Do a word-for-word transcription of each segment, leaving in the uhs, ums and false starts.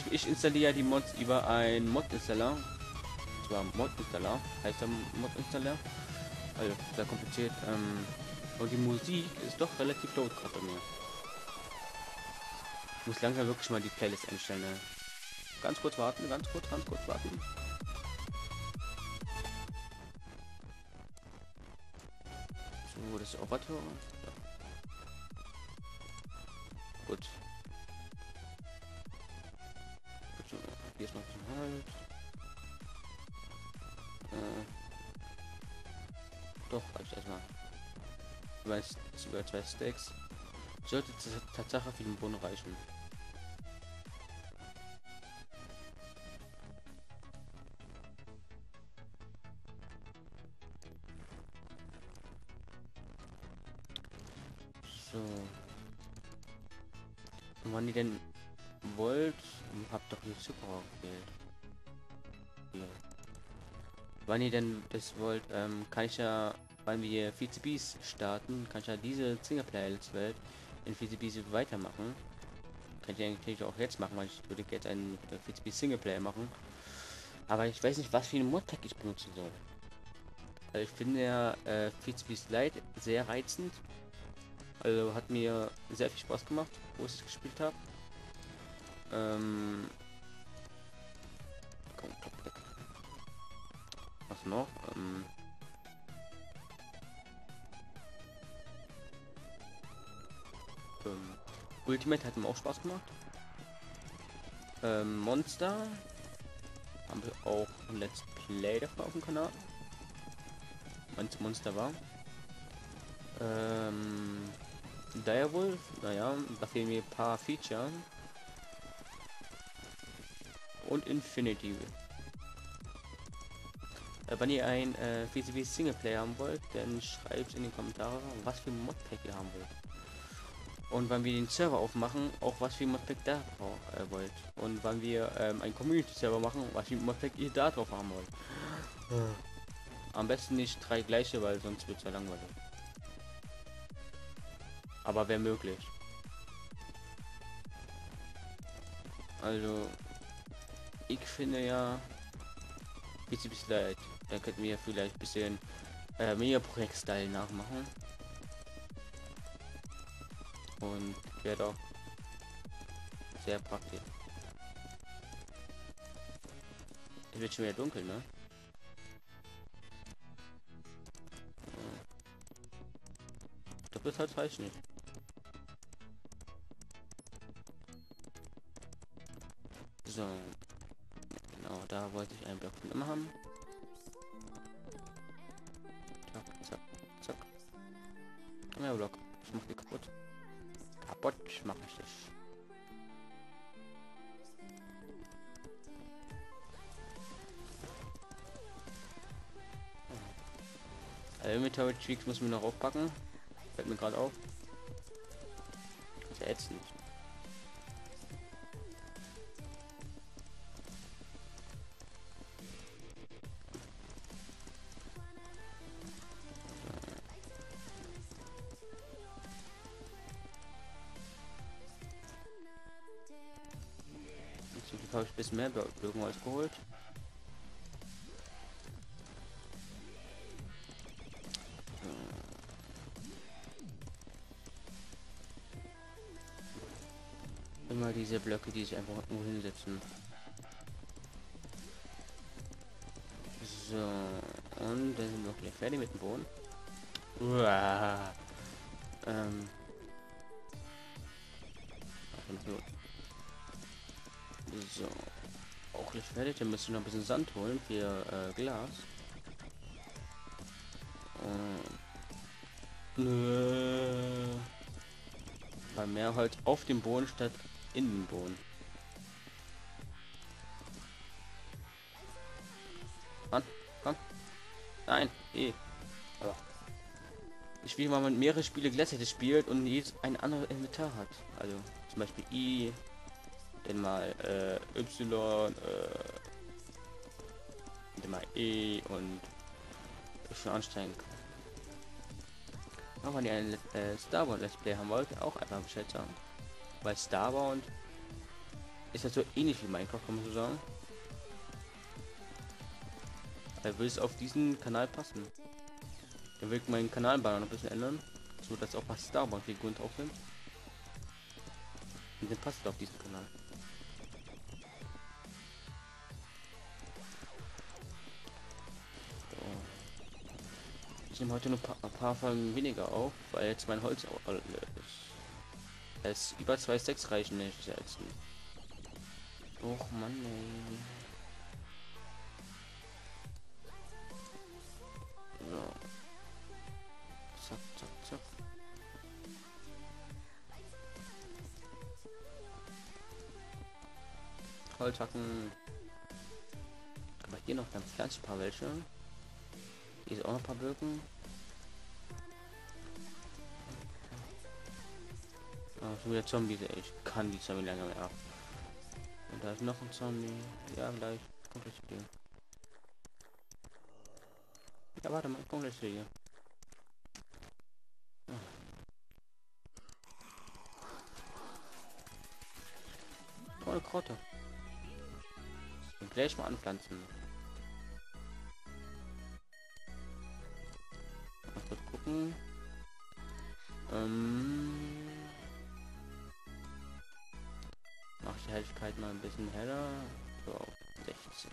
Beispiel, ich installiere die Mods über ein Mod-Installer. Zwar Mod-Installer, heißt der Mod-Installer. Also sehr kompliziert. Ähm, und die Musik ist doch relativ laut gerade bei mir. Ich muss langsam wirklich mal die Playlist einstellen. Ne? Ganz kurz warten, ganz kurz, ganz kurz warten. So, das ist Operator. Ja. Gut. Gut so, hier ist noch ein bisschen Halt. Äh, doch, reicht erstmal. Über, über zwei Stacks. Sollte Tatsache für den Boden reichen. So. Und wann ihr denn wollt, habt doch hier Super gewählt. Hier. Wann ihr denn das wollt, ähm, kann ich ja, wenn wir V C Bs starten, kann ich ja diese Singleplayer-Welt in V C Bs weitermachen. Kann ich eigentlich auch jetzt machen, weil ich würde jetzt einen V C B Singleplayer machen. Aber ich weiß nicht, was für ein Modpack ich benutzen soll. Also ich finde ja äh, V C B Slide sehr reizend. Also hat mir sehr viel Spaß gemacht, wo ich es gespielt habe. Ähm, komm, top weg. Was noch? Ähm, ähm, Ultimate hat mir auch Spaß gemacht. Ähm, Monster haben wir auch ein Let's Play davon auf dem Kanal. Wenn's Monster war. Ähm, Direwolf, naja, da fehlen mir ein paar Feature. Und Infinity. Äh, wenn ihr ein äh, V C B Singleplayer haben wollt, dann schreibt in die Kommentare, was für ein Modpack ihr haben wollt. Und wenn wir den Server aufmachen, auch was für ein Modpack da äh, wollt. Und wenn wir ähm, einen Community-Server machen, was für ein Modpack ihr da drauf haben wollt. Hm. Am besten nicht drei gleiche, weil sonst wird es ja langweilig. Aber wäre möglich. Also, ich finde ja, V C B Slide, da könnten wir vielleicht ein bisschen äh, Media-Projekt-Style nachmachen. Und wäre doch sehr praktisch. Es wird schon wieder dunkel, ne? Das wird halt reicht nicht. So. Genau, da wollte ich einen Block von immer haben. Zack, zack, zack. Ja, Block. Ich mach die kaputt. Kaputt mach ich dich. Also Inventory Tweaks muss mir noch aufpacken. Fällt mir gerade auf. Ist ja ätzend. Jetzt habe ich ein bisschen mehr Bögen als geholt. Immer diese Blöcke, die sich einfach nur hinsetzen. So, und dann sind wir gleich fertig mit dem Boden. Uah. Ähm. So, auch gleich fertig. Dann müssen wir noch ein bisschen Sand holen für äh, Glas. Nö. Weil mehr Holz auf dem Boden statt in den Boden. Mann, komm. Nein, eh. Aber ich will mal mit mehrere Spiele gleichzeitig spielt und jedes ein anderes Inventar hat. Also zum Beispiel I, dann mal äh, Y, äh, dann mal E und ich schon anstrengend. Aber wenn ihr ein äh, Starbound Let's Play haben wollt, auch einfach Bescheid sagen. Weil Starbound ist das so ähnlich wie Minecraft, kann man so sagen. Er will es auf diesen Kanal passen. Dann will ich meinen Kanalbanner noch ein bisschen ändern, so dass auch was Starbank-Figuren drauf sind. Und dann passt es auf diesen Kanal. So. Ich nehme heute nur ein paar, ein paar Folgen weniger auf, weil jetzt mein Holz auch alle ist. Es über zwei Stacks reichen nicht selbst. Och Mann, ey. So. Zack, zack, zack. Holzhacken. Aber hier noch ganz ganz paar welche. Hier ist auch noch ein paar Birken. Ah, schon wieder Zombies, ey. Ich kann die Zombie lange mehr ab. Und da ist noch ein Zombie. Ja, gleich. Kommt gleich hier. Ja, warte mal, komm gleich hier. Ah. Oh, eine Krotte. Und gleich mal anpflanzen. Mal kurz gucken. Ähm. Mach die Helligkeit mal ein bisschen heller. So, auf sechzig.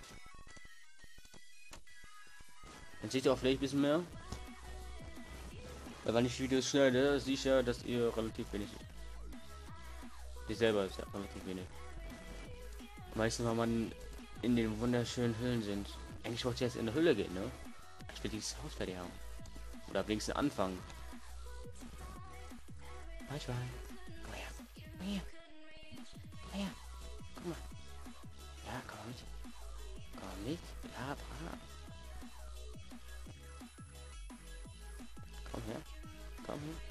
Dann seht ihr auch vielleicht ein bisschen mehr. Weil wenn ich Videos schneide, sehe ich ja, dass ihr relativ wenig. Die selber ist ja relativ wenig. Meistens, weil man in den wunderschönen Höhlen sind. Eigentlich wollte ich jetzt in der Höhle gehen, ne? Ich will dieses Haus fertig haben. Oder wenigstens anfangen. Weißt du, komm her. Komm her. Komm her. Guck mal. Ja, komm mit. Komm mit. Ja, brav. Komm her. Komm her.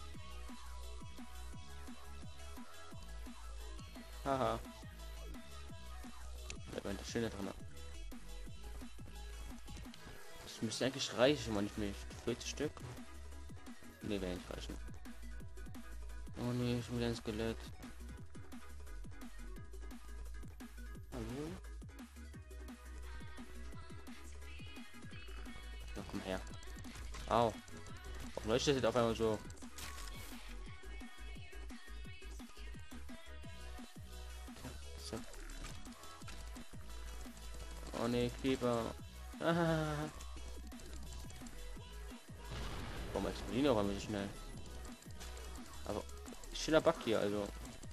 Haha. Da war das Schöne drin. Das müsste eigentlich reichen, wenn ich mich vierzig Stück. Ne, wäre nicht reichen. Oh ne, schon wieder ein Skelett. Hallo? Na, komm her. Au. Warum leuchtet das auf einmal so? So. Oh ne, Kleber. Ah. Warum explodieren die auf einmal so schnell? Aber schöner Bug hier, also.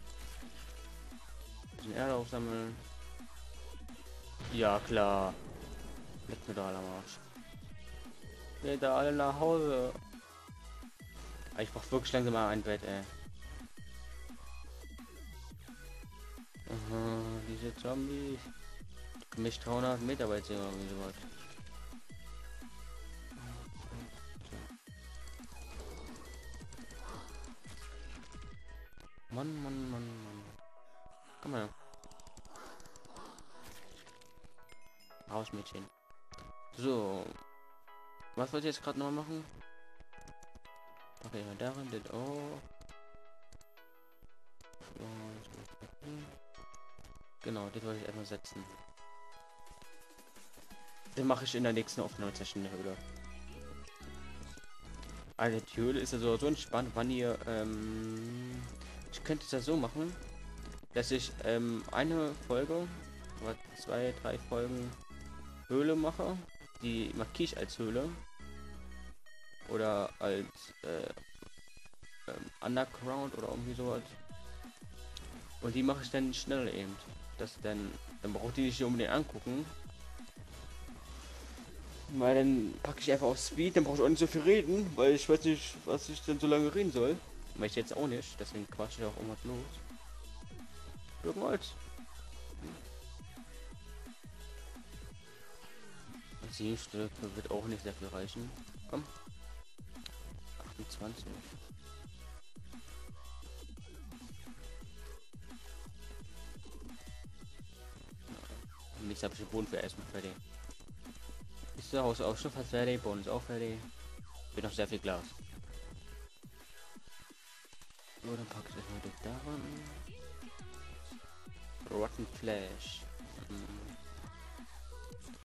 Den Erde aufsammeln. Ja, klar. Leck mir da alle am Arsch. Geht da alle nach Hause. Ich brauch wirklich langsam mal ein Bett, ey. Aha, diese Zombies. Mich dreihundert Meter weit sehen, wie sowas. Mann, Mann, Mann, Mann. Komm her. Raus, Mädchen. So. Was wollt ihr jetzt gerade noch machen? Okay, mal darin, das auch. Genau, das wollte ich erstmal setzen. Den mache ich in der nächsten Aufnahmesession in der Höhle. Also die Höhle ist ja so, so entspannt, wann ihr, ähm, ich könnte es ja so machen, dass ich ähm, eine Folge oder zwei, drei Folgen Höhle mache, die markiere ich als Höhle oder als äh, ähm, Underground oder irgendwie sowas. Und die mache ich dann schnell eben. Das dann, dann braucht die nicht unbedingt angucken. Weil dann packe ich einfach auf Speed, dann brauche ich auch nicht so viel reden, weil ich weiß nicht, was ich denn so lange reden soll. Weil ich jetzt auch nicht, deswegen quatsche ich auch irgendwas los. Birkenholz. sieben Stück wird auch nicht sehr viel reichen. Komm. achtundzwanzig. Und jetzt habe ich den Boden für erstmal fertig. Ist der Haus auch schon fast fertig, Boden ist auch fertig. Wird noch sehr viel Glas. So, dann packe ich das mal durch daran. Rotten Flash. Hm.